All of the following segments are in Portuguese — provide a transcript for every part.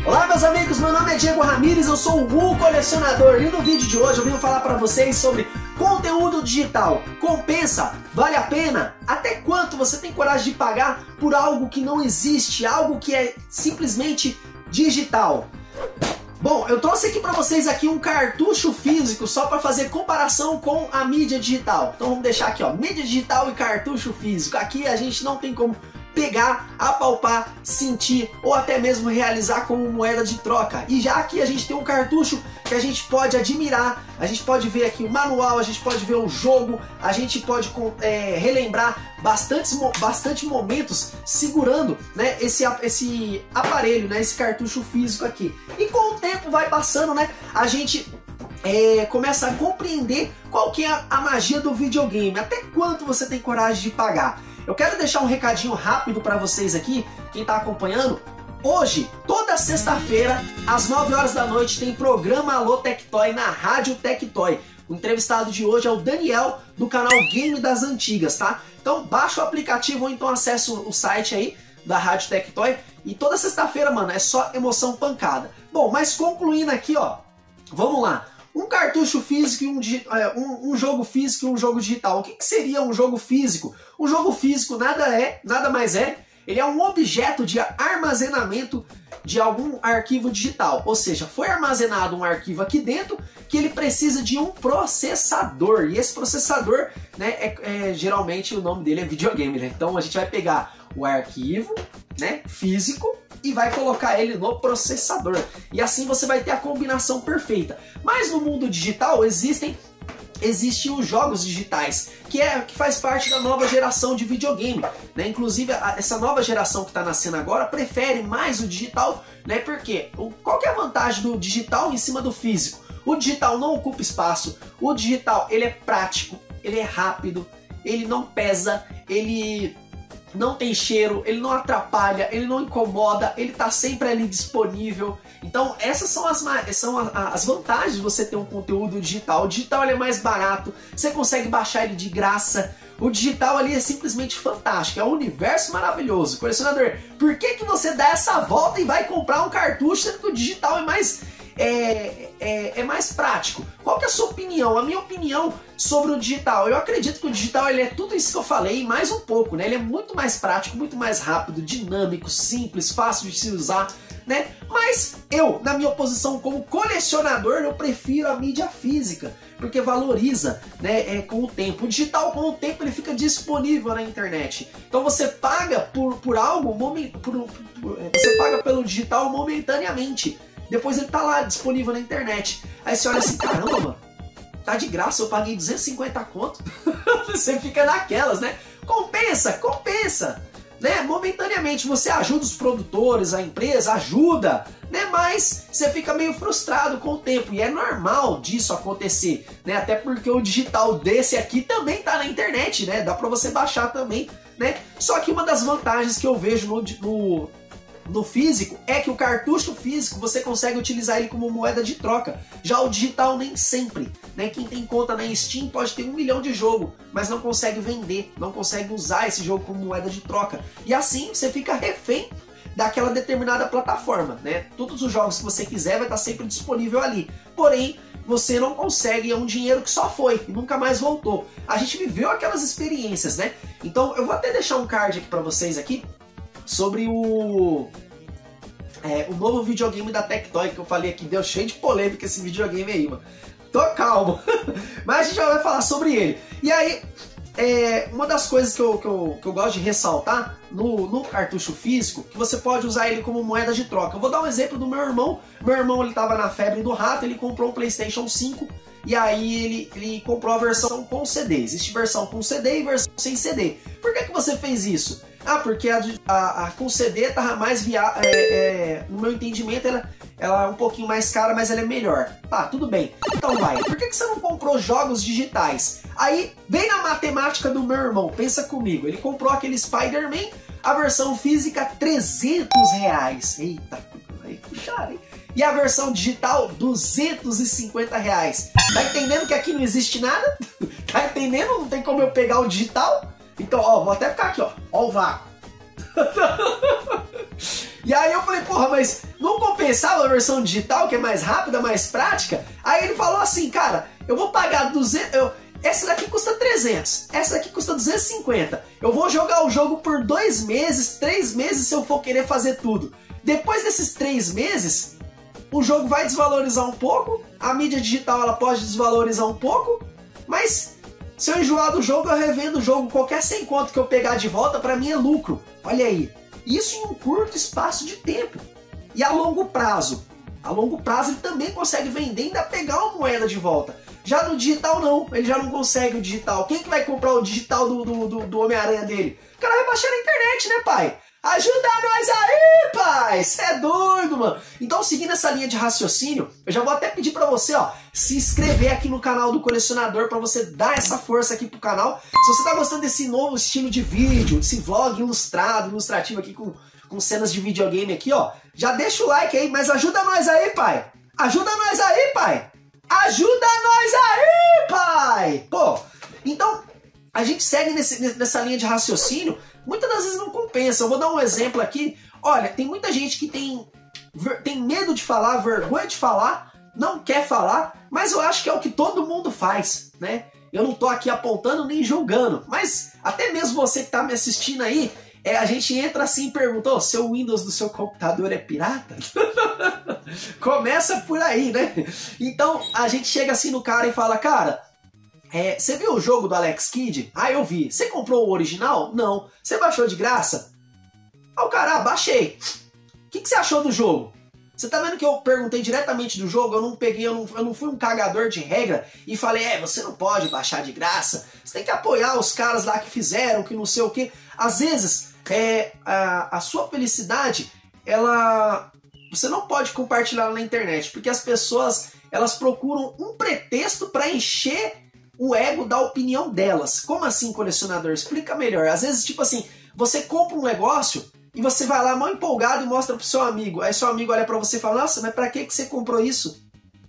Olá meus amigos, meu nome é Diego Ramires, eu sou o colecionador e no vídeo de hoje eu vim falar para vocês sobre conteúdo digital. Compensa? Vale a pena? Até quanto você tem coragem de pagar por algo que não existe, algo que é simplesmente digital? Bom, eu trouxe aqui para vocês aqui um cartucho físico só para fazer comparação com a mídia digital. Então vamos deixar aqui, ó, mídia digital e cartucho físico. Aqui a gente não tem como pegar, apalpar, sentir ou até mesmo realizar como moeda de troca. E já aqui a gente tem um cartucho que a gente pode admirar, a gente pode ver aqui o manual, a gente pode ver o jogo, a gente pode relembrar bastante momentos segurando, né, esse aparelho, né, esse cartucho físico aqui. E com o tempo vai passando, né, a gente começa a compreender qual que é a magia do videogame, até quanto você tem coragem de pagar. Eu quero deixar um recadinho rápido para vocês aqui, quem está acompanhando. Hoje, toda sexta-feira, às 9 horas da noite, tem programa Alô Tectoy na Rádio Tectoy. O entrevistado de hoje é o Daniel, do canal Game das Antigas, tá? Então baixa o aplicativo ou então acessa o site aí da Rádio Tectoy. E toda sexta-feira, mano, é só emoção pancada. Bom, mas concluindo aqui, ó, vamos lá. Um cartucho físico e um jogo físico e um jogo digital. O que seria um jogo físico? Um jogo físico nada mais é, ele é um objeto de armazenamento de algum arquivo digital. Ou seja, foi armazenado um arquivo aqui dentro que ele precisa de um processador. E esse processador, né, geralmente o nome dele é videogame, né? Então a gente vai pegar o arquivo, né, físico, e vai colocar ele no processador. E assim você vai ter a combinação perfeita. Mas no mundo digital existem os jogos digitais, que faz parte da nova geração de videogame, né? Inclusive essa nova geração que está nascendo agora prefere mais o digital, né? Porque qual que é a vantagem do digital em cima do físico? O digital não ocupa espaço, o digital ele é prático, ele é rápido, ele não pesa, ele não tem cheiro, ele não atrapalha, ele não incomoda, ele está sempre ali disponível. Então essas são as vantagens de você ter um conteúdo digital. O digital ele é mais barato, você consegue baixar ele de graça. O digital ali é simplesmente fantástico, é um universo maravilhoso. Colecionador, por que você dá essa volta e vai comprar um cartucho sendo que o digital é mais prático? Qual que é a sua opinião? A minha opinião sobre o digital, eu acredito que o digital ele é tudo isso que eu falei e mais um pouco, né? Ele é muito mais prático, muito mais rápido, dinâmico, simples, fácil de se usar, né? Mas eu, na minha posição como colecionador, eu prefiro a mídia física, porque valoriza, né, com o tempo. O digital, com o tempo, ele fica disponível na internet. Então você paga por algo, você paga pelo digital momentaneamente. Depois ele tá lá disponível na internet. Aí você olha assim, caramba, mano, tá de graça, eu paguei 250 conto. Você fica naquelas, né? Compensa, né? Momentaneamente você ajuda os produtores, a empresa ajuda, né? Mas você fica meio frustrado com o tempo e é normal disso acontecer, né? Até porque o digital desse aqui também tá na internet, né? Dá pra você baixar também, né? Só que uma das vantagens que eu vejo no físico é que o cartucho físico você consegue utilizar ele como moeda de troca. Já o digital nem sempre, né? Quem tem conta na Steam pode ter 1 milhão de jogo, mas não consegue vender, não consegue usar esse jogo como moeda de troca. E assim você fica refém daquela determinada plataforma, né? Todos os jogos que você quiser vai estar sempre disponível ali. Porém, você não consegue, é um dinheiro que só foi e nunca mais voltou. A gente viveu aquelas experiências, né? Então eu vou até deixar um card aqui para vocês aqui sobre o novo videogame da Tectoy que eu falei aqui. Deu cheio de polêmica esse videogame aí, mano. Tô calmo. Mas a gente já vai falar sobre ele. E aí, uma das coisas que eu gosto de ressaltar no cartucho físico, que você pode usar ele como moeda de troca. Eu vou dar um exemplo do meu irmão. Meu irmão, ele tava na febre do rato, ele comprou um PlayStation 5 e aí ele comprou a versão com CD. Existe versão com CD e versão sem CD. Por que você fez isso? Ah, porque a com CD tava mais viável, no meu entendimento ela é um pouquinho mais cara, mas ela é melhor. Tá, tudo bem. Então vai, por que você não comprou jogos digitais? Aí, vem na matemática do meu irmão, pensa comigo. Ele comprou aquele Spider-Man, a versão física R$300. Eita, aí puxaram, hein? E a versão digital, R$250. Tá entendendo que aqui não existe nada? Tá entendendo? Não tem como eu pegar o digital? Então, ó, vou até ficar aqui, ó o vácuo. E aí eu falei, porra, mas não compensava a versão digital, que é mais rápida, mais prática? Aí ele falou assim, cara, eu vou pagar 200... essa daqui custa 300, essa daqui custa 250. Eu vou jogar o jogo por 2 meses, 3 meses se eu for querer fazer tudo. Depois desses 3 meses, o jogo vai desvalorizar um pouco, a mídia digital ela pode desvalorizar um pouco, mas se eu enjoar do jogo, eu revendo o jogo, qualquer 100 conto que eu pegar de volta, pra mim é lucro. Olha aí, isso em um curto espaço de tempo. E a longo prazo? A longo prazo ele também consegue vender e ainda pegar uma moeda de volta. Já no digital não, ele já não consegue o digital. Quem que vai comprar o digital do Homem-Aranha dele? O cara vai baixar na internet, né, pai? Ajuda nós aí, pai! Cê é doido, mano! Então, seguindo essa linha de raciocínio, eu já vou até pedir pra você, ó, se inscrever aqui no canal do Colecionador, pra você dar essa força aqui pro canal. Se você tá gostando desse novo estilo de vídeo, desse vlog ilustrativo aqui com cenas de videogame aqui, ó, já deixa o like aí, mas ajuda nós aí, pai! Ajuda nós aí, pai! Ajuda nós aí, pai! Pô, então, a gente segue nessa linha de raciocínio. Muitas das vezes não compensa. Eu vou dar um exemplo aqui. Olha, tem muita gente que tem medo de falar, vergonha de falar, não quer falar, mas eu acho que é o que todo mundo faz, né? Eu não tô aqui apontando nem julgando, mas até mesmo você que tá me assistindo aí, a gente entra assim e pergunta, oh, seu Windows do seu computador é pirata? Começa por aí, né? Então a gente chega assim no cara e fala, cara, você viu o jogo do Alex Kidd? Ah, eu vi. Você comprou o original? Não. Você baixou de graça? Ah, o cara, baixei. O que você achou do jogo? Você tá vendo que eu perguntei diretamente do jogo? Eu não fui um cagador de regra e falei, você não pode baixar de graça. Você tem que apoiar os caras lá que fizeram, que não sei o quê. Às vezes, a sua felicidade, você não pode compartilhar na internet, porque as pessoas, elas procuram um pretexto para encher o ego da opinião delas. Como assim, colecionador? Explica melhor. Às vezes, tipo assim, você compra um negócio e você vai lá mal empolgado e mostra pro seu amigo. Aí seu amigo olha pra você e fala, nossa, mas pra que você comprou isso?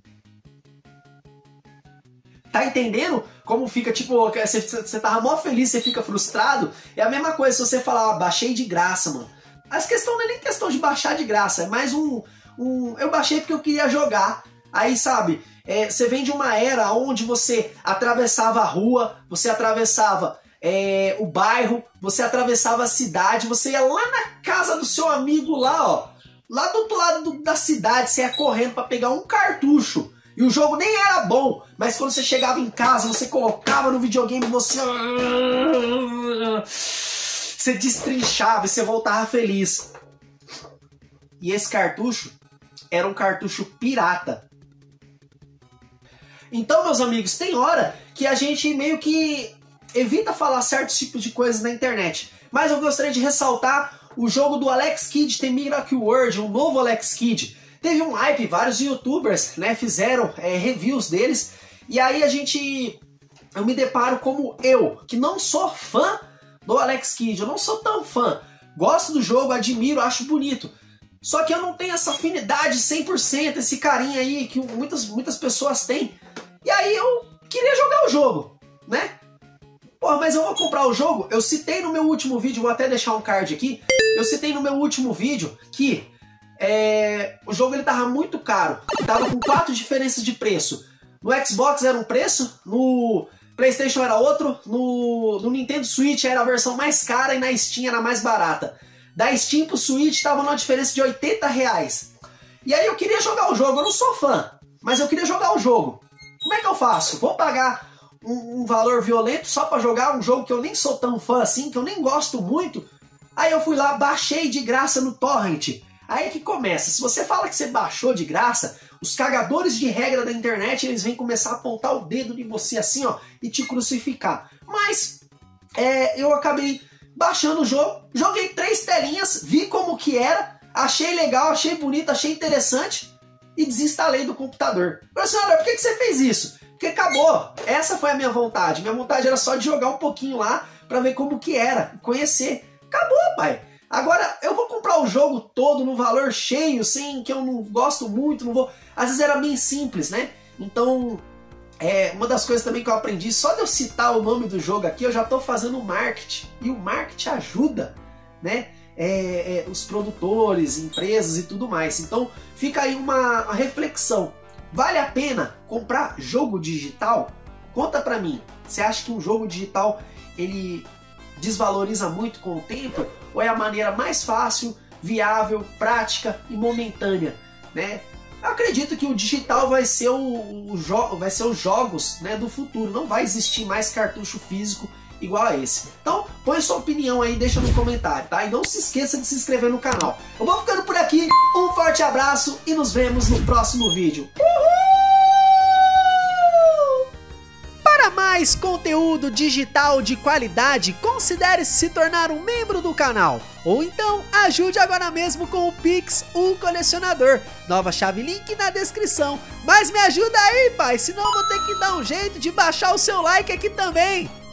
Tá entendendo como fica, tipo, você tava mó feliz, você fica frustrado? É a mesma coisa se você falar, baixei de graça, mano. As questão não é nem questão de baixar de graça, é mais eu baixei porque eu queria jogar. Aí, sabe, você vem de uma era onde você atravessava a rua, você atravessava o bairro, você atravessava a cidade, você ia lá na casa do seu amigo lá, ó, lá do outro lado da cidade, você ia correndo pra pegar um cartucho. E o jogo nem era bom, mas quando você chegava em casa, você colocava no videogame, você destrinchava e você voltava feliz. E esse cartucho era um cartucho pirata. Então, meus amigos, tem hora que a gente meio que evita falar certos tipos de coisas na internet. Mas eu gostaria de ressaltar o jogo do Alex Kidd, The Miracle World, um novo Alex Kidd. Teve um hype, vários youtubers, né, fizeram reviews deles. E aí eu me deparo como eu, que não sou fã do Alex Kidd, eu não sou tão fã. Gosto do jogo, admiro, acho bonito. Só que eu não tenho essa afinidade 100%, esse carinho aí que muitas pessoas têm. E aí eu queria jogar o jogo, né? Porra, mas eu vou comprar o jogo? Eu citei no meu último vídeo, vou até deixar um card aqui. Eu citei no meu último vídeo que o jogo ele tava muito caro. Tava com 4 diferenças de preço. No Xbox era um preço, no PlayStation era outro, no Nintendo Switch era a versão mais cara e na Steam era a mais barata. Da Steam pro Switch tava numa diferença de R$80. E aí eu queria jogar o jogo, eu não sou fã, mas eu queria jogar o jogo. Como é que eu faço? Vou pagar um valor violento só pra jogar um jogo que eu nem sou tão fã assim, que eu nem gosto muito? Aí eu fui lá, baixei de graça no Torrent. Aí que começa, se você fala que você baixou de graça, os cagadores de regra da internet, eles vêm começar a apontar o dedo em você assim, ó, e te crucificar. Mas, eu acabei baixando o jogo, joguei 3 telinhas, vi como que era, achei legal, achei bonito, achei interessante e desinstalei do computador. Professor, por que você fez isso? Porque acabou, essa foi a minha vontade. Minha vontade era só de jogar um pouquinho lá pra ver como que era, conhecer. Acabou, pai. Agora, eu vou comprar o jogo todo no valor cheio, sem que eu não gosto muito, não vou... Às vezes era bem simples, né? Então, uma das coisas também que eu aprendi, só de eu citar o nome do jogo aqui, eu já tô fazendo marketing. E o marketing ajuda, né? os produtores, empresas e tudo mais. Então fica aí uma reflexão. Vale a pena comprar jogo digital? Conta pra mim. Você acha que um jogo digital ele desvaloriza muito com o tempo? Ou é a maneira mais fácil, viável, prática e momentânea, né? Eu acredito que o digital vai ser os jogos, né, do futuro. Não vai existir mais cartucho físico igual a esse. Então, põe sua opinião aí, deixa no comentário, tá? E não se esqueça de se inscrever no canal. Eu vou ficando por aqui, um forte abraço e nos vemos no próximo vídeo. Para mais conteúdo digital de qualidade, considere se tornar um membro do canal. Ou então, ajude agora mesmo com o Pix, o colecionador. Nova chave link na descrição. Mas me ajuda aí, pai, senão eu vou ter que dar um jeito de baixar o seu like aqui também.